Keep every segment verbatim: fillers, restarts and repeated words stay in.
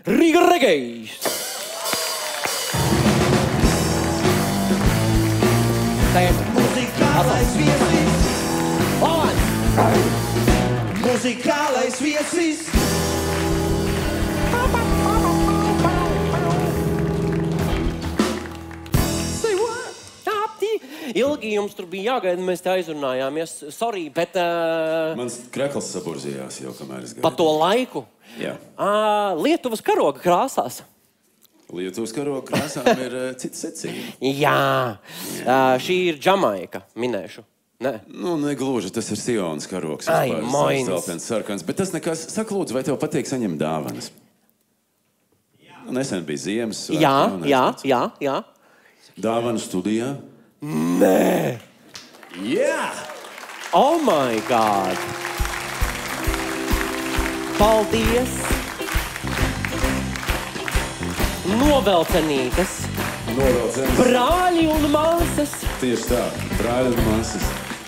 Rīga Regejs. Muzikālais viesis. Muzikālais viesis. Ilgi jums tur bija jāgaida, mēs te aizrunājāmies. Sorry, bet... Uh... Mans krekls saburzījās jau, kamēr es gaidu. Pa to laiku? Jā. Uh, Lietuvas karoga krāsās. Lietuvas karoga krāsām ir uh, cita secība. Jā. Uh, šī ir Džamaika, minēšu. Ne? Nu, negluži, tas ir Sionas karogs. Ai, moins. Sarkans, bet tas nekas... Saka, lūdzu, vai tev patīk saņemt dāvanas? Jā. Nesen bija ziemas. Jā, jā, jā, jā. Dāvanu studijā? Nē! Jā! Oh my God! Paldies! Novelcenītes! Novelcenītes! Brāļi un māsas! Tieši tā, brāļi un māsas.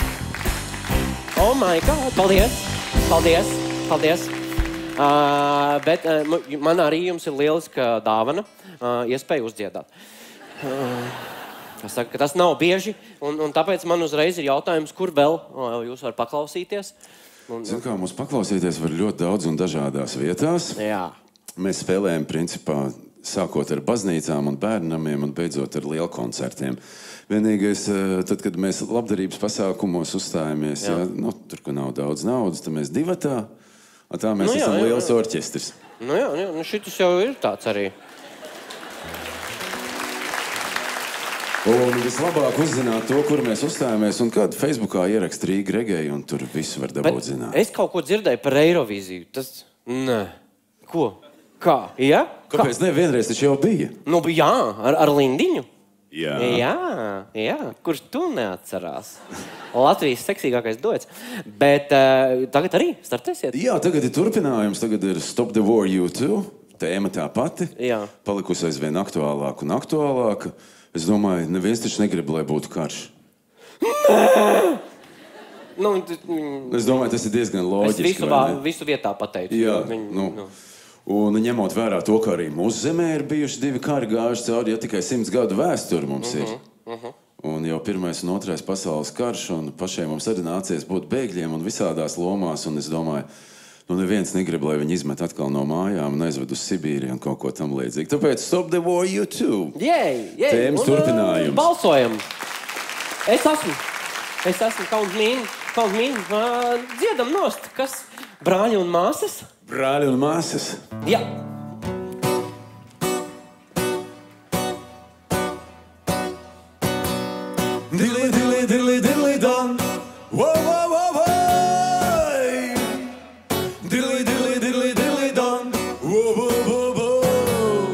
Oh my God! Paldies! Paldies! Paldies! Uh, bet uh, man arī jums ir lieliska dāvana, uh, iespēja uzdziedāt. Uh, Es saku, ka tas nav bieži, un, un tāpēc man uzreiz ir jautājums, kur vēl jūs var paklausīties. Un, Zin kā, mums paklausīties var ļoti daudz un dažādās vietās. Jā. Mēs spēlējam, principā, sākot ar baznīcām un bērnamiem un beidzot ar lielkoncertiem. Vienīgais, tad, kad mēs labdarības pasākumos uzstājamies, jā. Jā, nu, tur, kur nav daudz naudas, tad mēs divatā, un tā mēs nu, jā, esam jā, liels jā. orķestris. Nu jā, jā, nu šitus jau ir tāds arī. Un vislabāk uzzināt to, kur mēs uzstājamies, un kad Facebookā ierakst Rīga Regej, un tur visu var dabūt zināt. Es kaut ko dzirdēju par Eirovīziju. Tas... Nē. Ko? Kā? Ja? Kāpēc ne? Vienreiz taču jau bija. Nu, jā, ar, ar Lindiņu. Jā. Jā, jā. Kurš tu neatcerās? Latvijas seksīgākais duets. Bet uh, tagad arī startēsiet? Jā, tagad ir turpinājums. Tagad ir Stop the War U two. Tēma tā pati. Jā. Palikusi aizvien aktuālāka un aktuālāka. Es domāju, neviens taču negrib, lai būtu karš. Nu, es domāju, tas ir diezgan loģiski. Es visu, visu vietā pateicu. Jā, Viņu, nu, nu. Un ņemot vērā to, ka arī mūsu zemē ir bijuši divi kari gājuši cauri, ja tikai simts gadu vēsture mums ir. Uh-huh, uh-huh. Un jau pirmais un otrais pasaules karš, un pašiem mums arī nācies būt bēgļiem un visādās lomās, un es domāju, nu, neviens negrib, lai viņi izmet atkal no mājām un aizved uz Sibīriju un kaut ko tam līdzīgi. Tāpēc Stop the War U two. Jēj, jēj. Tēmas un, turpinājums. Balsojam. Es esmu. Es esmu kaut mīn. Kaut mīn. Uh, dziedam nost. Kas? Brāļi un māsas? Brāļi un māsas. Jā. Dili, dili, dili, dili, don. Wow, wow, wow, wow. Dili, dili, dili, dili, don. Wow, wow, wow, wow.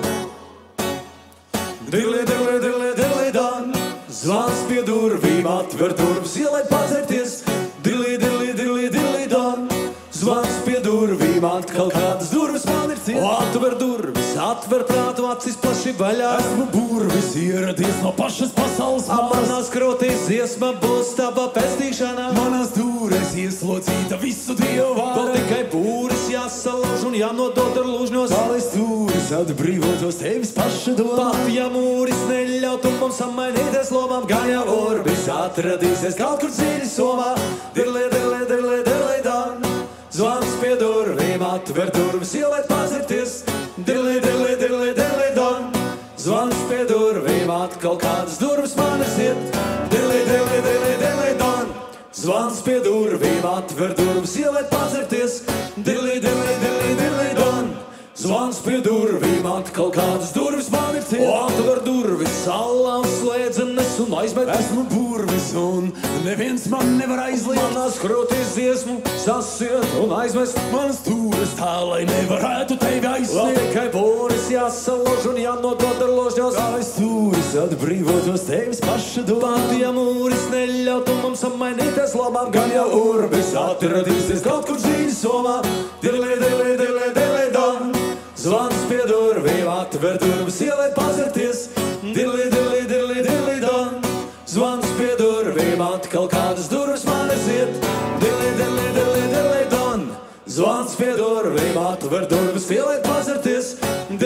Dili, dili, dili, dili, don. Zvans pie durvīm, atver durvis, ielai pazerties. Dili, dili, dili, dili, don. Zvans pie durvīm, atkal kādas durvis man ir ciet. Atver durvis, atver prātu, acis plaši vaļā. Esmu burvis, ieradies no pašas pasaules malas. Manās krotīs dziesma būs tava pestīšana. Manās dūres ieslocīta visu dievu vārā. Vēl tikai būris jāsalauž un jānodot ar lūžņos. Lai stūris atbrīvotos tevis paša domā. Pat ja mūris neļautu mums samainīties lomām, gan jau orbis atradīsies kaut kur dziļi somā. Dirli, dirli, dirli, dirli, dan. Zvans pie durvīm, atver durvis, ielēt pazirties. Dirli, dirli, dirli, dirli, don. Zvans pie durvīm, atkal kādas durvis manis iet. Dirli, dirli, dirli, dirli, don. Zvans pie durvīm, atver durvis, ielēt pazirties. Dirli, dirli, dirli, dirli, don. Zvans pie durvīm, atkal kādas durvis man ir ciet. Atver durvis, salā un slēdzenes un aizmet. Esmu burvis un neviens man nevar aizliet. Manās krotīs dziesmu sasiet un aizmest. Manas dūres tā, lai nevarētu tevi aizsniegt. Tikai būris jāsalauž un jānodod ar ložņos. Lai stūris atbrīvotos tevis paša domā. Pat ja mūris neļautu mums samainīties lomām, gan jau urbis atradīsies kaut kur dzīvi somā. Dirli, dirli, dirli, dirli, don. Zvans pie durvīm, atver durvis, ielēt pazerties. Dirli, dirli, dirli, dirli, don. Zvans pie durvīm, atkal kādas durvis manis iet. Dirli, dirli, dirli, dirli, don. Zvans pie durvīm, atver durvis, ielēt pazerties.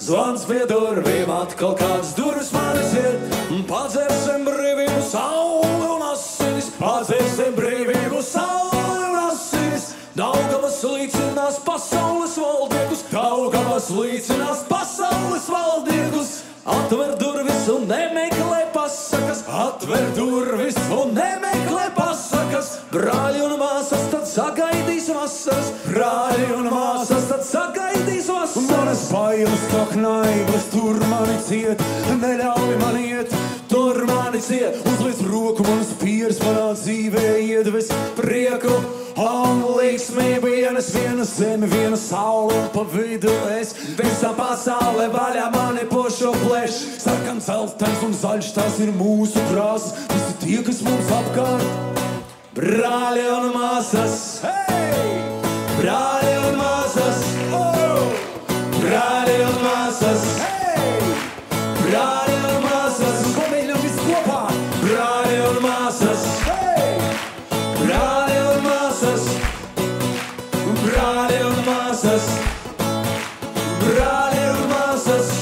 zvans pie durvīm, atkal kāds durvis manis ir. Padzersim brīvību, sauli un asinis, padzersim brīvību, sauli un asinis. Daugavas līdzinās pasaules valdniekus, Daugavas līdzinās pasaules valdniekus. Atver durvis un nemeklē pasakas, atver durvis un nemeklē pasakas. Brāļi un māsas tad sagaidīs vasaras, brāļi un māsas tad sagaidīs vasaras. Manas bailes tā knaibas, tur mani ciet, neļauj man iet, tur mani ciet. Uzliec roku manas pieres, manā dzīvē iedves prieku un līksmību. Vienas, viena zeme, viena saule un pa vidu es. Visā pasaulē vaļā mani pošo pleš. Sarkan celtens un zaļš, tās ir mūsu krāsas. Visi tie, kas mums apkārt. Brāļi un māsas, hei! Brāļi un māsas, oh! Brāļi un māsas, hei! Brāļi un māsas, pamēģinām visu kopā! Brāļi un māsas, hei! Brāļi un māsas, brāļi un māsas, brāļi un māsas.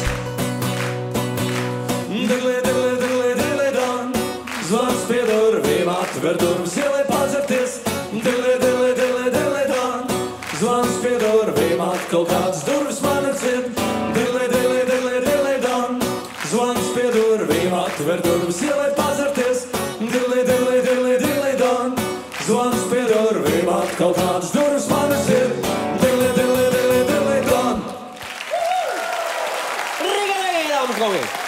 Digli, digli, digli, digli, dan, zvans pie durvīm, atver durvis, ielai padzerties. Digli, digli, digli, digli, dan, zvans pie durvīm, atkal kāds durvis mani ciet. Digli, digli, digli, digli, dan, zvans pie durvīm, atver durvis, ielai padzerties. Digli, digli, digli, digli, dan, zvans pie durvīm, atkal kāds durvis mani ciet. Digli, digli, digli, digli, dan. Riga, riga, dāmas, kungi!